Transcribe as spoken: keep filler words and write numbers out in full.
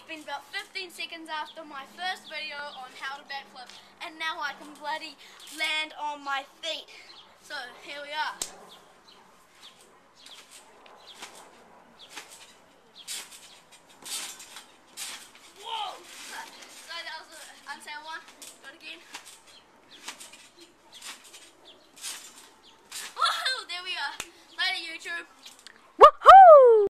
been about fifteen seconds after my first video on how to backflip, and now I can bloody land on my feet. So here we are.